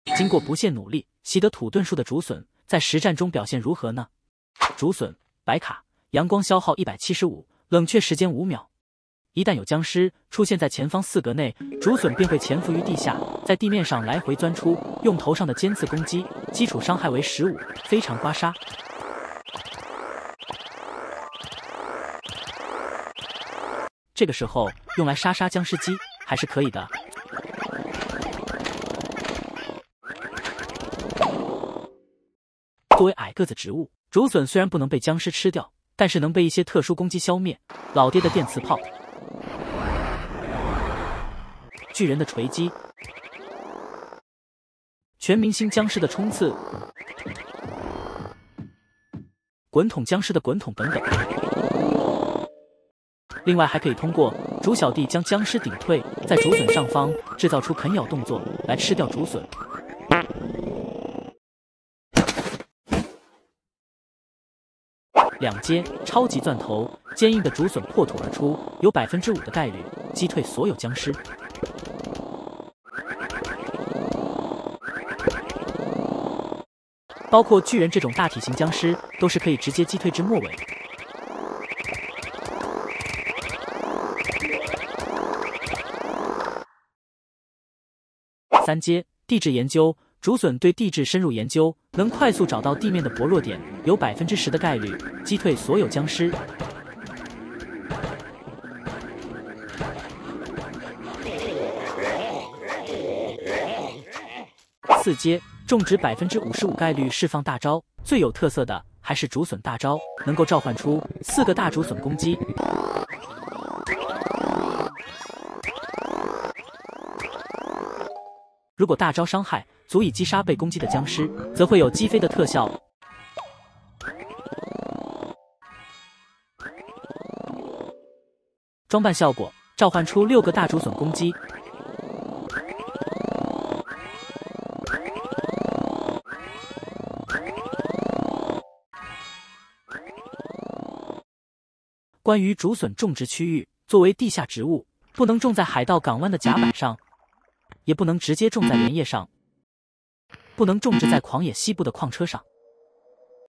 经过不懈努力，习得土遁术的竹笋，在实战中表现如何呢？竹笋白卡，阳光消耗175，冷却时间5秒。一旦有僵尸出现在前方4格内，竹笋便会潜伏于地下，在地面上来回钻出，用头上的尖刺攻击，基础伤害为15，非常刮痧。这个时候用来杀僵尸机还是可以的。作为矮个子植物，竹笋虽然不能被僵尸吃掉，但是能被一些特殊攻击消灭。老爹的电磁炮，巨人的锤击，全明星僵尸的冲刺，滚筒僵尸的滚筒等等。另外还可以通过竹小弟将僵尸顶退，在竹笋上方制造出啃咬动作来吃掉竹笋。2阶超级钻头，坚硬的竹笋破土而出，有5%的概率击退所有僵尸。包括巨人这种大体型僵尸都是可以直接击退至末尾。3阶地质研究，竹笋对地质深入研究，能快速找到地面的薄弱点，有10%的概率击退所有僵尸。4阶种植55%概率释放大招，最有特色的还是竹笋大招，能够召唤出4个大竹笋攻击。如果大招伤害足以击杀被攻击的僵尸，则会有击飞的特效。装扮效果，召唤出6个大竹笋攻击。关于竹笋种植区域，作为地下植物，不能种在海盗港湾的甲板上，也不能直接种在莲叶上，不能种植在狂野西部的矿车上。